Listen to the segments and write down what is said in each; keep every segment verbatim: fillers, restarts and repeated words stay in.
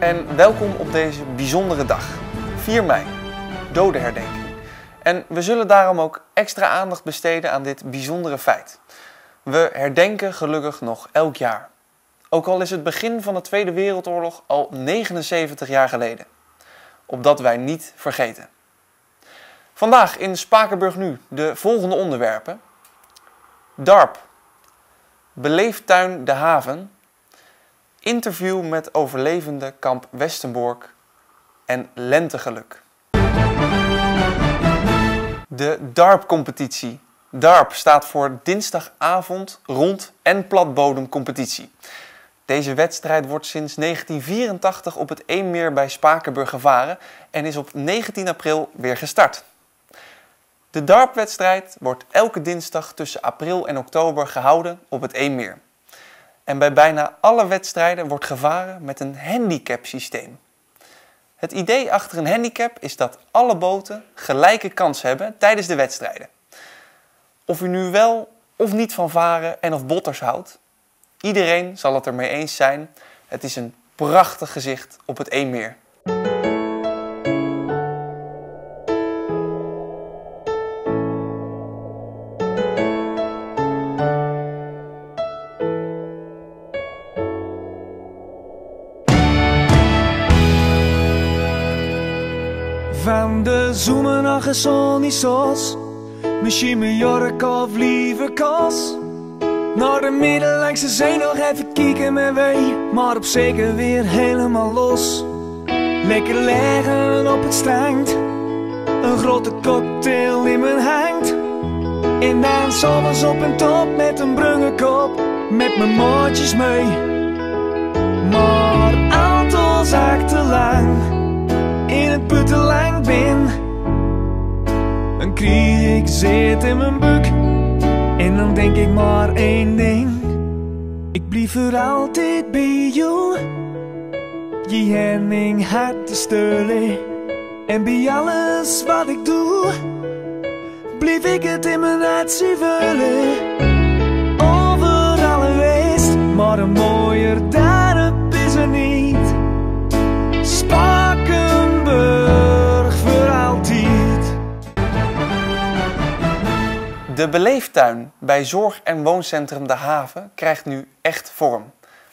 en welkom op deze bijzondere dag, vier mei, dodenherdenking. En we zullen daarom ook extra aandacht besteden aan dit bijzondere feit. We herdenken gelukkig nog elk jaar. Ook al is het begin van de Tweede Wereldoorlog al negenenzeventig jaar geleden. Opdat wij niet vergeten. Vandaag in Spakenburg Nu de volgende onderwerpen. DARP, Beleeftuin De Haven, interview met overlevende kamp Westerbork en lentegeluk. De DARP-competitie. DARP staat voor Dinsdagavond Rond- en Platbodemcompetitie. Deze wedstrijd wordt sinds negentien vierentachtig op het Eemmeer bij Spakenburg gevaren en is op negentien april weer gestart. De DARP-wedstrijd wordt elke dinsdag tussen april en oktober gehouden op het Eemmeer. En bij bijna alle wedstrijden wordt gevaren met een handicapsysteem. Het idee achter een handicap is dat alle boten gelijke kans hebben tijdens de wedstrijden. Of u nu wel of niet van varen en of botters houdt, iedereen zal het ermee eens zijn. Het is een prachtig gezicht op het Eemmeer. Van de zomer nog een zonnisos, misschien Mallorca of liever Kos. Naar de Middellandse Zee nog even kijken met wee, maar op zeker weer helemaal los. Lekker liggen op het strand, een grote cocktail in mijn hand. En dan zomers op een top met een brungenkop, met mijn maatjes mee. Maar aantal zaak te lang, in het puttenlang ben. Een kriek zit in mijn buik, en dan denk ik maar één ding. Ik blijf voor altijd bij jou. Je henning hart te steunen. En bij alles wat ik doe, blijf ik het in mijn hart zien vullen. Overal geweest, maar een mooier dorp is er niet. Spakenburg voor altijd. De beleeftuin bij Zorg- en Wooncentrum De Haven krijgt nu echt vorm.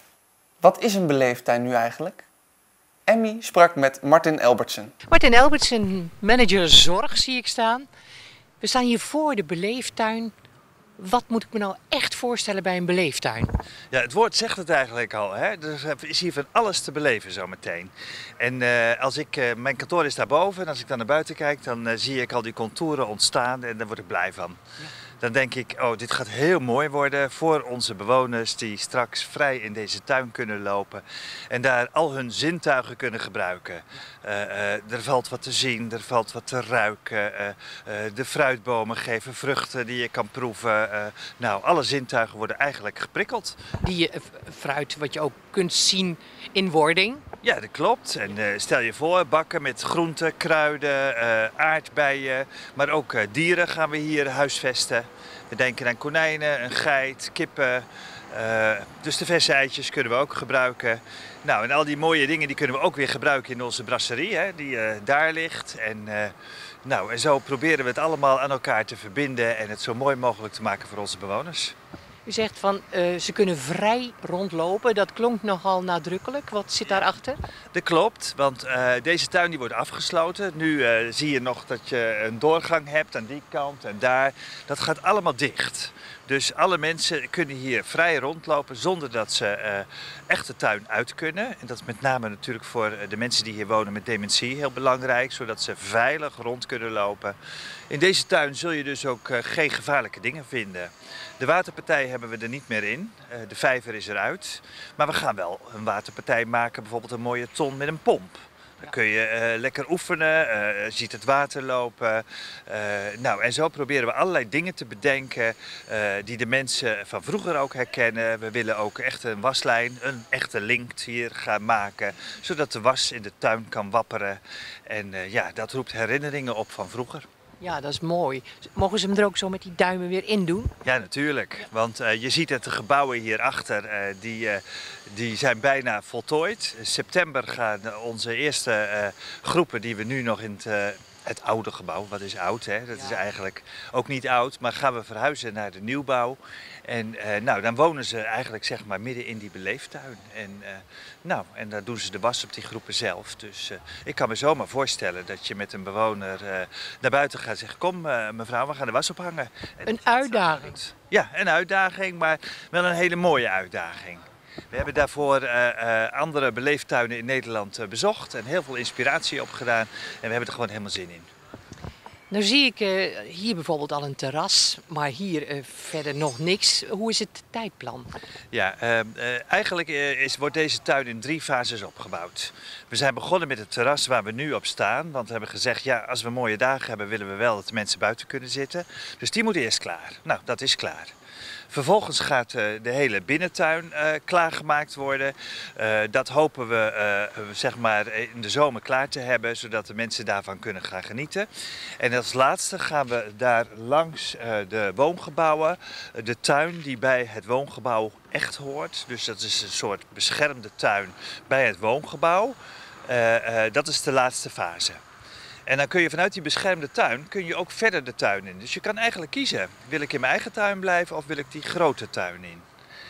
Wat is een beleeftuin nu eigenlijk? Emmy sprak met Martin Elbertsen. Martin Elbertsen, manager zorg zie ik staan. We staan hier voor de beleeftuin. Wat moet ik me nou echt voorstellen bij een beleeftuin? Ja, het woord zegt het eigenlijk al. Hè? Er is hier van alles te beleven zometeen. En uh, als ik, uh, mijn kantoor is daarboven en als ik dan naar buiten kijk, dan uh, zie ik al die contouren ontstaan en daar word ik blij van. Ja. Dan denk ik, oh, dit gaat heel mooi worden voor onze bewoners die straks vrij in deze tuin kunnen lopen en daar al hun zintuigen kunnen gebruiken. Uh, uh, er valt wat te zien, er valt wat te ruiken, uh, uh, de fruitbomen geven vruchten die je kan proeven. Uh, nou, alle zintuigen worden eigenlijk geprikkeld. Die uh, fruit wat je ook kunt zien in wording. Ja, dat klopt. En uh, stel je voor, bakken met groenten, kruiden, uh, aardbeien, maar ook uh, dieren gaan we hier huisvesten. We denken aan konijnen, een geit, kippen. Uh, dus de verse eitjes kunnen we ook gebruiken. Nou, en al die mooie dingen die kunnen we ook weer gebruiken in onze brasserie, hè, die uh, daar ligt. En, uh, nou, en zo proberen we het allemaal aan elkaar te verbinden en het zo mooi mogelijk te maken voor onze bewoners. U zegt van uh, ze kunnen vrij rondlopen. Dat klonk nogal nadrukkelijk. Wat zit daarachter? Dat klopt, want uh, deze tuin die wordt afgesloten. Nu uh, zie je nog dat je een doorgang hebt aan die kant en daar. Dat gaat allemaal dicht. Dus alle mensen kunnen hier vrij rondlopen zonder dat ze uh, echt de tuin uit kunnen. En dat is met name natuurlijk voor de mensen die hier wonen met dementie heel belangrijk. Zodat ze veilig rond kunnen lopen. In deze tuin zul je dus ook uh, geen gevaarlijke dingen vinden. De waterpartij hebben we er niet meer in. Uh, de vijver is eruit. Maar we gaan wel een waterpartij maken. Bijvoorbeeld een mooie ton met een pomp. Dan kun je uh, lekker oefenen, uh, ziet het water lopen. Uh, nou, en zo proberen we allerlei dingen te bedenken uh, die de mensen van vroeger ook herkennen. We willen ook echt een waslijn, een echte link hier gaan maken. Zodat de was in de tuin kan wapperen. En uh, ja, dat roept herinneringen op van vroeger. Ja, dat is mooi. Mogen ze hem er ook zo met die duimen weer in doen? Ja, natuurlijk. Want uh, je ziet dat de gebouwen hierachter, uh, die, uh, die zijn bijna voltooid. In september gaan onze eerste uh, groepen die we nu nog in het, uh, het oude gebouw, wat is oud hè, dat ja. is eigenlijk ook niet oud, maar gaan we verhuizen naar de nieuwbouw. En uh, nou, dan wonen ze eigenlijk zeg maar midden in die beleeftuin. En, uh, nou, en daar doen ze de was op die groepen zelf. Dus uh, ik kan me zomaar voorstellen dat je met een bewoner uh, naar buiten gaat en zegt, kom uh, mevrouw, we gaan de was ophangen. En een uitdaging. Ja, een uitdaging, maar wel een hele mooie uitdaging. We hebben daarvoor uh, uh, andere beleeftuinen in Nederland uh, bezocht en heel veel inspiratie opgedaan. En we hebben er gewoon helemaal zin in. Nou zie ik uh, hier bijvoorbeeld al een terras, maar hier uh, verder nog niks. Hoe is het tijdplan? Ja, uh, uh, eigenlijk is, wordt deze tuin in drie fases opgebouwd. We zijn begonnen met het terras waar we nu op staan. Want we hebben gezegd, ja, als we mooie dagen hebben, willen we wel dat de mensen buiten kunnen zitten. Dus die moet eerst klaar. Nou, dat is klaar. Vervolgens gaat uh, de hele binnentuin uh, klaargemaakt worden. Uh, dat hopen we uh, zeg maar in de zomer klaar te hebben, zodat de mensen daarvan kunnen gaan genieten. En als laatste gaan we daar langs uh, de woongebouwen, uh, de tuin die bij het woongebouw echt hoort. Dus dat is een soort beschermde tuin bij het woongebouw. Uh, uh, dat is de laatste fase. En dan kun je vanuit die beschermde tuin kun je ook verder de tuin in. Dus je kan eigenlijk kiezen, wil ik in mijn eigen tuin blijven of wil ik die grote tuin in?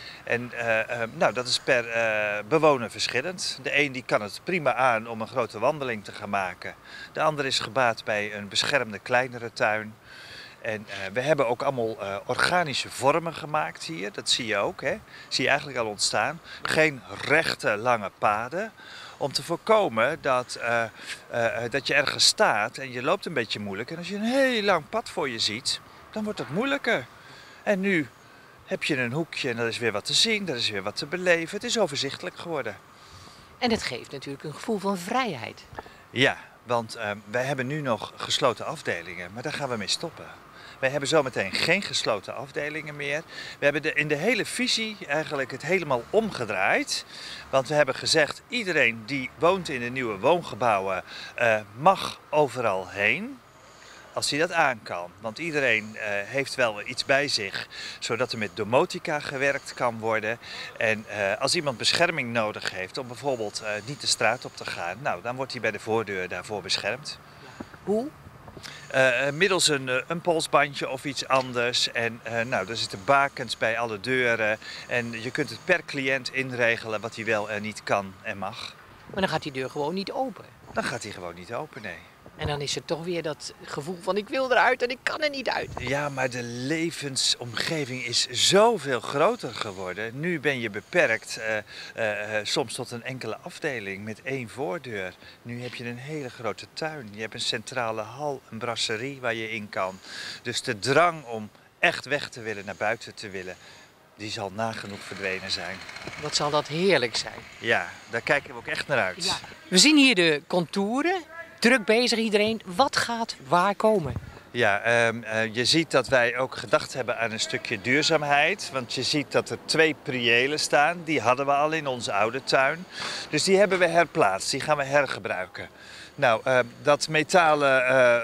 En uh, uh, nou, dat is per uh, bewoner verschillend. De een die kan het prima aan om een grote wandeling te gaan maken. De ander is gebaat bij een beschermde kleinere tuin. En uh, we hebben ook allemaal uh, organische vormen gemaakt hier, dat zie je ook, hè? Zie je eigenlijk al ontstaan. Geen rechte lange paden. Om te voorkomen dat, uh, uh, dat je ergens staat en je loopt een beetje moeilijk. En als je een heel lang pad voor je ziet, dan wordt het moeilijker. En nu heb je een hoekje en er is weer wat te zien, er is weer wat te beleven. Het is overzichtelijk geworden. En het geeft natuurlijk een gevoel van vrijheid. Ja, want uh, wij hebben nu nog gesloten afdelingen, maar daar gaan we mee stoppen. Wij hebben zometeen geen gesloten afdelingen meer. We hebben de, in de hele visie eigenlijk het helemaal omgedraaid. Want we hebben gezegd, iedereen die woont in de nieuwe woongebouwen uh, mag overal heen. Als hij dat aan kan. Want iedereen uh, heeft wel iets bij zich, zodat er met domotica gewerkt kan worden. En uh, als iemand bescherming nodig heeft om bijvoorbeeld uh, niet de straat op te gaan, nou, dan wordt hij bij de voordeur daarvoor beschermd. Hoe? Uh, middels een, een polsbandje of iets anders. En uh, nou, er zitten bakens bij alle deuren. En je kunt het per cliënt inregelen wat hij wel en niet kan en mag. Maar dan gaat die deur gewoon niet open. Dan gaat hij gewoon niet open, nee. En dan is er toch weer dat gevoel van ik wil eruit en ik kan er niet uit. Ja, maar de levensomgeving is zoveel groter geworden. Nu ben je beperkt uh, uh, soms tot een enkele afdeling met één voordeur. Nu heb je een hele grote tuin. Je hebt een centrale hal, een brasserie waar je in kan. Dus de drang om echt weg te willen, naar buiten te willen, die zal nagenoeg verdwenen zijn. Wat zal dat heerlijk zijn. Ja, daar kijken we ook echt naar uit. Ja. We zien hier de contouren. Druk bezig iedereen. Wat gaat waar komen? Ja, um, uh, je ziet dat wij ook gedacht hebben aan een stukje duurzaamheid. Want je ziet dat er twee priëlen staan. Die hadden we al in onze oude tuin. Dus die hebben we herplaatst. Die gaan we hergebruiken. Nou, uh, dat metalen uh,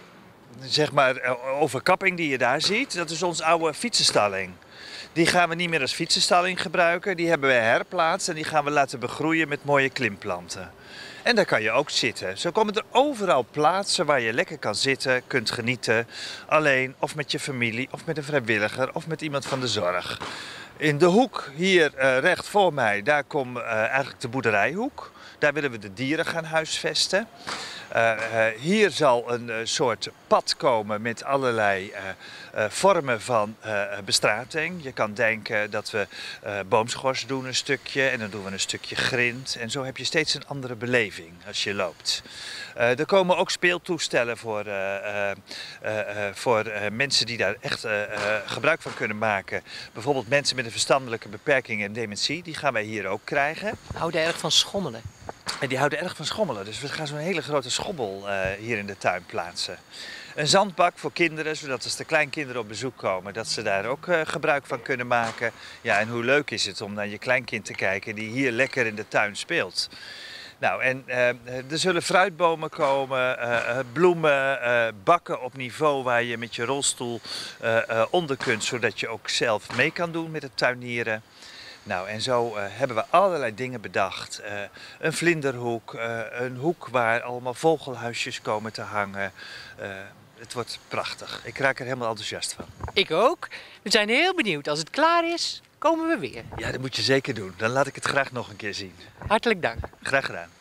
zeg maar, uh, overkapping die je daar ziet, dat is onze oude fietsenstalling. Die gaan we niet meer als fietsenstalling gebruiken. Die hebben we herplaatst en die gaan we laten begroeien met mooie klimplanten. En daar kan je ook zitten. Zo komen er overal plaatsen waar je lekker kan zitten, kunt genieten. Alleen of met je familie, of met een vrijwilliger, of met iemand van de zorg. In de hoek hier uh, recht voor mij, daar komt uh, eigenlijk de boerderijhoek. Daar willen we de dieren gaan huisvesten. Uh, uh, hier zal een uh, soort pad komen met allerlei uh, uh, vormen van uh, bestrating. Je kan denken dat we uh, boomschors doen een stukje en dan doen we een stukje grind. En zo heb je steeds een andere beleving als je loopt. Uh, er komen ook speeltoestellen voor, uh, uh, uh, voor uh, mensen die daar echt uh, uh, gebruik van kunnen maken. Bijvoorbeeld mensen met een verstandelijke beperking en dementie, die gaan wij hier ook krijgen. Houden erg van schommelen. En die houden erg van schommelen, dus we gaan zo'n hele grote schommel uh, hier in de tuin plaatsen. Een zandbak voor kinderen, zodat als de kleinkinderen op bezoek komen, dat ze daar ook uh, gebruik van kunnen maken. Ja, en hoe leuk is het om naar je kleinkind te kijken die hier lekker in de tuin speelt. Nou, en uh, er zullen fruitbomen komen, uh, bloemen, uh, bakken op niveau waar je met je rolstoel uh, uh, onder kunt, zodat je ook zelf mee kan doen met het tuinieren. Nou, en zo uh, hebben we allerlei dingen bedacht. Uh, een vlinderhoek, uh, een hoek waar allemaal vogelhuisjes komen te hangen. Uh, het wordt prachtig. Ik raak er helemaal enthousiast van. Ik ook. We zijn heel benieuwd. Als het klaar is, komen we weer. Ja, dat moet je zeker doen. Dan laat ik het graag nog een keer zien. Hartelijk dank. Graag gedaan.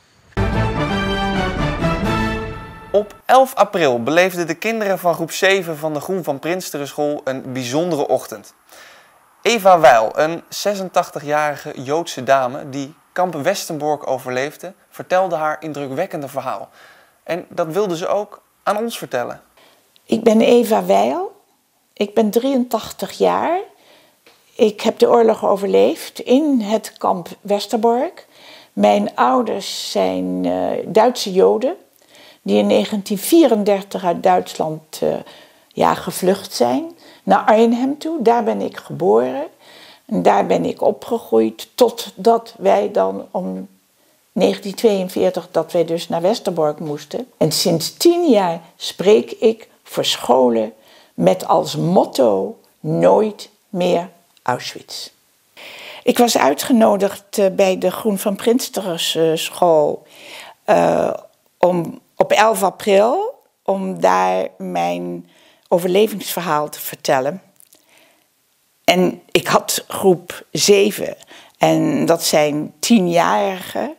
Op elf april beleefden de kinderen van groep zeven van de Groen van Prinsteren school een bijzondere ochtend. Eva Weil, een zesentachtigjarige Joodse dame die kamp Westerbork overleefde, vertelde haar indrukwekkende verhaal. En dat wilde ze ook aan ons vertellen. Ik ben Eva Weil. Ik ben drieëntachtig jaar. Ik heb de oorlog overleefd in het kamp Westerbork. Mijn ouders zijn uh, Duitse Joden die in negentien vierendertig uit Duitsland uh, ja, gevlucht zijn naar Arnhem toe. Daar ben ik geboren en daar ben ik opgegroeid totdat wij dan om negentien tweeënveertig dat wij dus naar Westerbork moesten. En sinds tien jaar spreek ik voor scholen met als motto nooit meer Auschwitz. Ik was uitgenodigd bij de Groen van Prinsteren school uh, om, op elf april om daar mijn overlevingsverhaal te vertellen. En ik had groep zeven en dat zijn tienjarigen.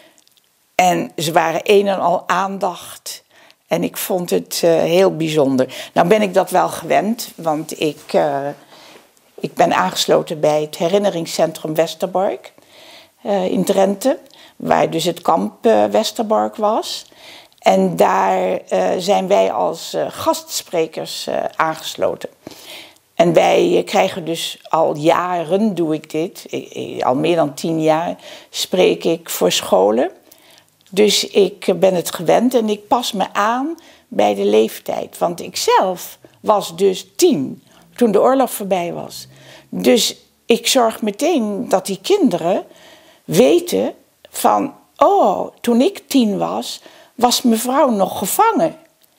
En ze waren een en al aandacht. En ik vond het uh, heel bijzonder. Nou ben ik dat wel gewend, want ik, uh, ik ben aangesloten bij het herinneringscentrum Westerbork uh, in Drenthe. Waar dus het kamp uh, Westerbork was. En daar uh, zijn wij als uh, gastsprekers uh, aangesloten. En wij uh, krijgen dus al jaren, doe ik dit, ik, ik, al meer dan tien jaar spreek ik voor scholen. Dus ik ben het gewend en ik pas me aan bij de leeftijd. Want ik zelf was dus tien toen de oorlog voorbij was. Dus ik zorg meteen dat die kinderen weten van... oh, toen ik tien was, was mevrouw nog gevangen.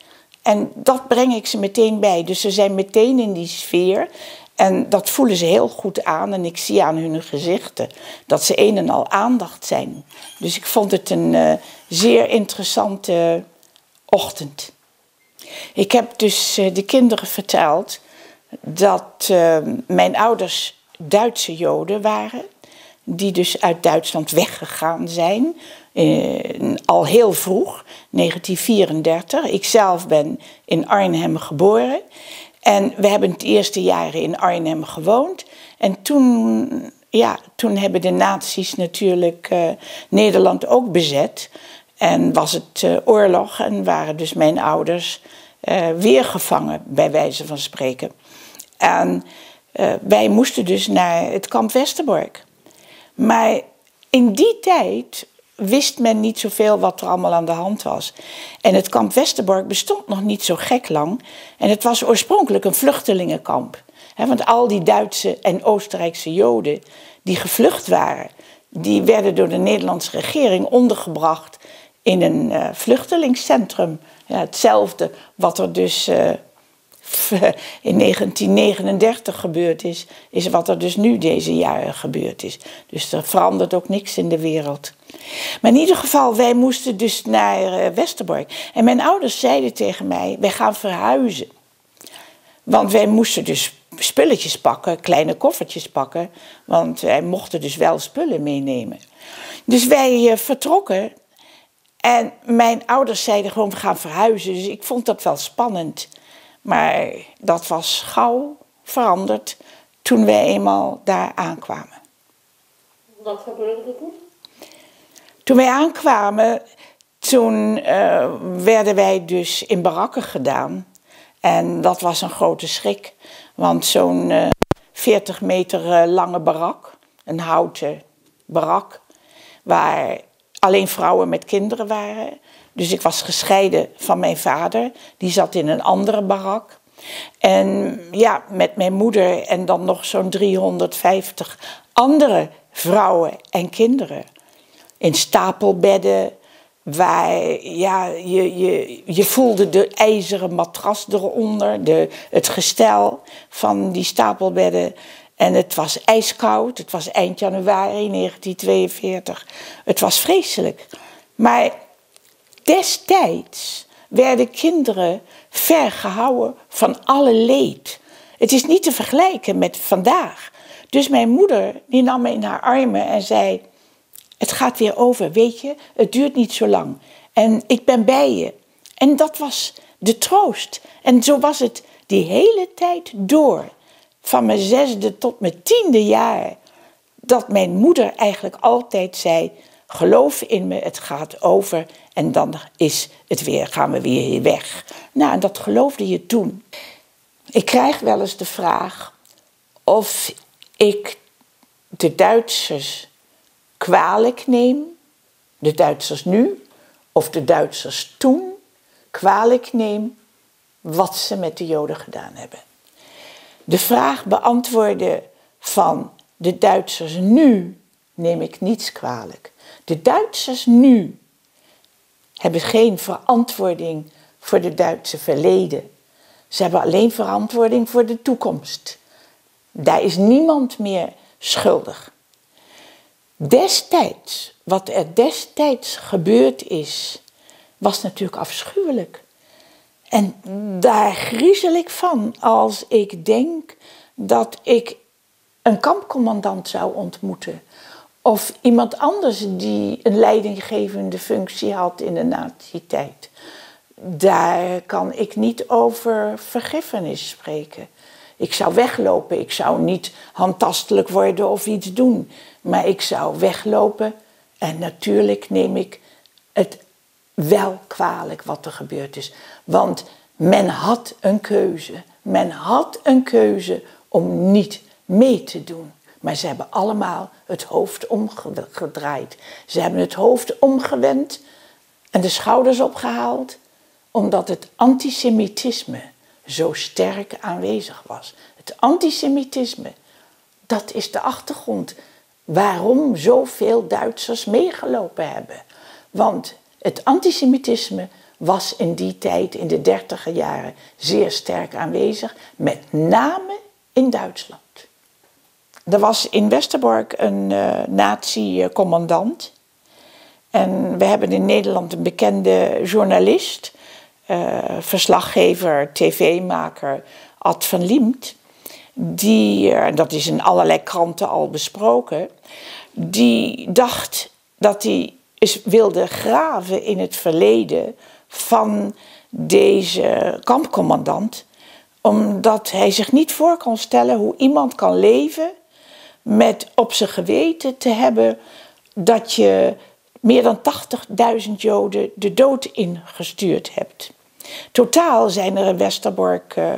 En dat breng ik ze meteen bij. Dus ze zijn meteen in die sfeer. En dat voelen ze heel goed aan. En ik zie aan hun gezichten dat ze een en al aandacht zijn. Dus ik vond het een uh, zeer interessante ochtend. Ik heb dus uh, de kinderen verteld dat uh, mijn ouders Duitse Joden waren. Die dus uit Duitsland weggegaan zijn. Uh, al heel vroeg, negentien vierendertig. Ik zelf ben in Arnhem geboren. En we hebben het eerste jaren in Arnhem gewoond. En toen, ja, toen hebben de nazi's natuurlijk uh, Nederland ook bezet. En was het uh, oorlog en waren dus mijn ouders uh, weer gevangen, bij wijze van spreken. En uh, wij moesten dus naar het kamp Westerbork. Maar in die tijd wist men niet zoveel wat er allemaal aan de hand was. En het kamp Westerbork bestond nog niet zo gek lang. En het was oorspronkelijk een vluchtelingenkamp. He, want al die Duitse en Oostenrijkse Joden die gevlucht waren... die werden door de Nederlandse regering ondergebracht in een uh, vluchtelingscentrum. Ja, hetzelfde wat er dus uh, in negentien negenendertig gebeurd is... is wat er dus nu deze jaren gebeurd is. Dus er verandert ook niks in de wereld. Maar in ieder geval, wij moesten dus naar uh, Westerbork. En mijn ouders zeiden tegen mij, wij gaan verhuizen. Want wij moesten dus spulletjes pakken, kleine koffertjes pakken. Want wij mochten dus wel spullen meenemen. Dus wij uh, vertrokken. En mijn ouders zeiden gewoon, we gaan verhuizen. Dus ik vond dat wel spannend. Maar dat was gauw veranderd toen wij eenmaal daar aankwamen. Wat gebeurde er toen? Toen wij aankwamen, toen uh, werden wij dus in barakken gedaan. En dat was een grote schrik. Want zo'n uh, veertig meter uh, lange barak, een houten barak, waar alleen vrouwen met kinderen waren. Dus ik was gescheiden van mijn vader, die zat in een andere barak. En ja, met mijn moeder en dan nog zo'n driehonderdvijftig andere vrouwen en kinderen. in stapelbedden, waar ja, je, je, je voelde de ijzeren matras eronder, de, het gestel van die stapelbedden. En het was ijskoud, het was eind januari negentien tweeënveertig. Het was vreselijk. Maar destijds werden kinderen ver gehouden van alle leed. Het is niet te vergelijken met vandaag. Dus mijn moeder die nam me in haar armen en zei, het gaat weer over, weet je, het duurt niet zo lang. En ik ben bij je. En dat was de troost. En zo was het die hele tijd door. Van mijn zesde tot mijn tiende jaar. Dat mijn moeder eigenlijk altijd zei, geloof in me, het gaat over. En dan is het weer, gaan we weer hier weg. Nou, en dat geloofde je toen. Ik krijg wel eens de vraag of ik de Duitsers kwalijk neem, de Duitsers nu, of de Duitsers toen, kwalijk neem wat ze met de Joden gedaan hebben. De vraag beantwoorden van de Duitsers nu neem ik niets kwalijk. De Duitsers nu hebben geen verantwoording voor het Duitse verleden. Ze hebben alleen verantwoording voor de toekomst. Daar is niemand meer schuldig. Destijds, wat er destijds gebeurd is, was natuurlijk afschuwelijk. En daar griezel ik van als ik denk dat ik een kampcommandant zou ontmoeten. Of iemand anders die een leidinggevende functie had in de nazi-tijd. Daar kan ik niet over vergiffenis spreken. Ik zou weglopen, ik zou niet handtastelijk worden of iets doen. Maar ik zou weglopen en natuurlijk neem ik het wel kwalijk wat er gebeurd is. Want men had een keuze. Men had een keuze om niet mee te doen. Maar ze hebben allemaal het hoofd omgedraaid. Ze hebben het hoofd omgewend en de schouders opgehaald. Omdat het antisemitisme zo sterk aanwezig was. Het antisemitisme, dat is de achtergrond waarom zoveel Duitsers meegelopen hebben. Want het antisemitisme was in die tijd, in de dertiger jaren, zeer sterk aanwezig. Met name in Duitsland. Er was in Westerbork een uh, nazi-commandant. En we hebben in Nederland een bekende journalist, uh, verslaggever, tv-maker, Ad van Liemt. Die, uh, dat is in allerlei kranten al besproken, die dacht dat hij eens wilde graven in het verleden van deze kampcommandant. Omdat hij zich niet voor kon stellen hoe iemand kan leven met op zijn geweten te hebben dat je meer dan tachtigduizend Joden de dood ingestuurd hebt. Totaal zijn er in Westerbork uh,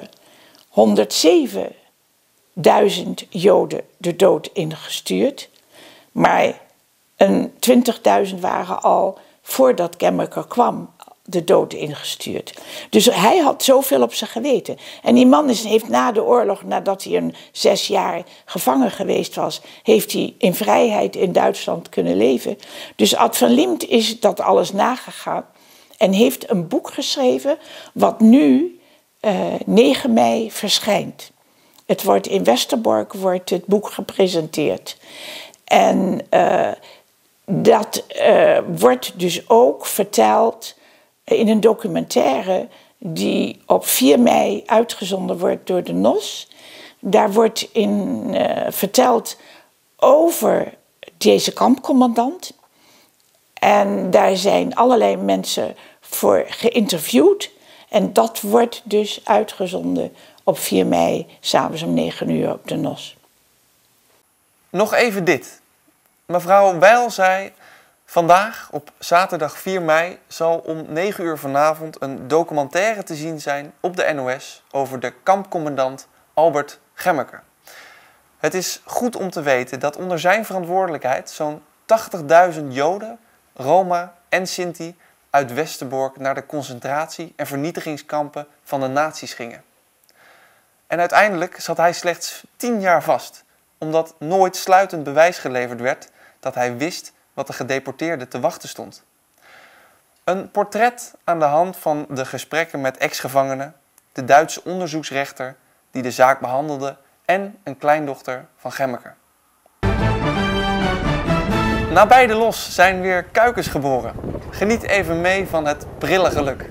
honderdzevenduizend Joden de dood ingestuurd. Maar een twintigduizend waren al, voordat Gemmeker kwam, de dood ingestuurd. Dus hij had zoveel op zijn geweten. En die man is, heeft na de oorlog, nadat hij een zes jaar gevangen geweest was, heeft hij in vrijheid in Duitsland kunnen leven. Dus Ad van Liemt is dat alles nagegaan en heeft een boek geschreven wat nu uh, negen mei verschijnt. Het wordt in Westerbork wordt het boek gepresenteerd. En uh, dat uh, wordt dus ook verteld in een documentaire die op vier mei uitgezonden wordt door de N O S. Daar wordt in uh, verteld over deze kampcommandant. En daar zijn allerlei mensen voor geïnterviewd. En dat wordt dus uitgezonden op vier mei, 's avonds om negen uur op de N O S. Nog even dit. Mevrouw Weil zei, vandaag op zaterdag vier mei zal om negen uur vanavond een documentaire te zien zijn op de N O S over de kampcommandant Albert Gemmeker. Het is goed om te weten dat onder zijn verantwoordelijkheid zo'n tachtigduizend Joden, Roma en Sinti uit Westerbork naar de concentratie- en vernietigingskampen van de nazi's gingen. En uiteindelijk zat hij slechts tien jaar vast, omdat nooit sluitend bewijs geleverd werd dat hij wist wat de gedeporteerden te wachten stond. Een portret aan de hand van de gesprekken met ex-gevangenen, de Duitse onderzoeksrechter die de zaak behandelde en een kleindochter van Gemmeke. Nabij de Los zijn weer kuikens geboren. Geniet even mee van het prille geluk.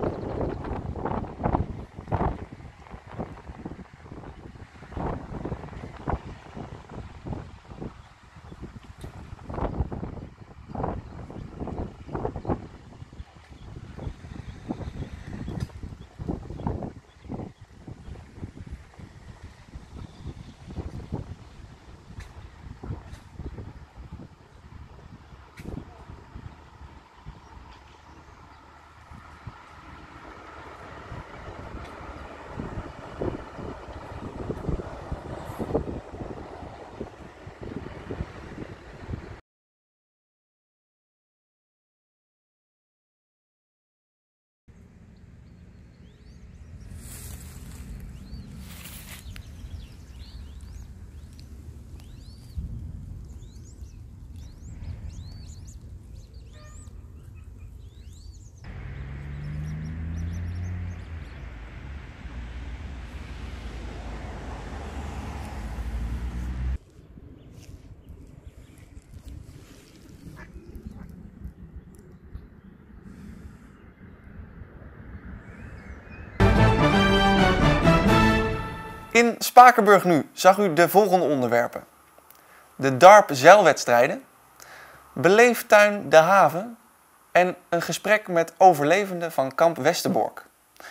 In Spakenburg nu zag u de volgende onderwerpen. De DARP zeilwedstrijden, Beleeftuin De Haven en een gesprek met overlevenden van kamp Westerbork.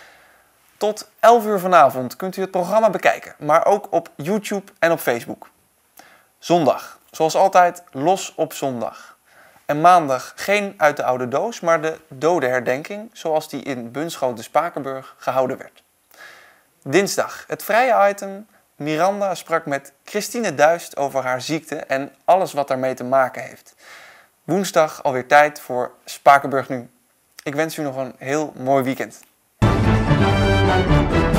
Tot elf uur vanavond kunt u het programma bekijken, maar ook op YouTube en op Facebook. Zondag, zoals altijd, Los op zondag. En maandag geen uit de oude doos, maar de dodenherdenking zoals die in Bunschoten Spakenburg gehouden werd. Dinsdag, het vrije item. Miranda sprak met Christine Duist over haar ziekte en alles wat daarmee te maken heeft. Woensdag alweer tijd voor Spakenburg nu. Ik wens u nog een heel mooi weekend.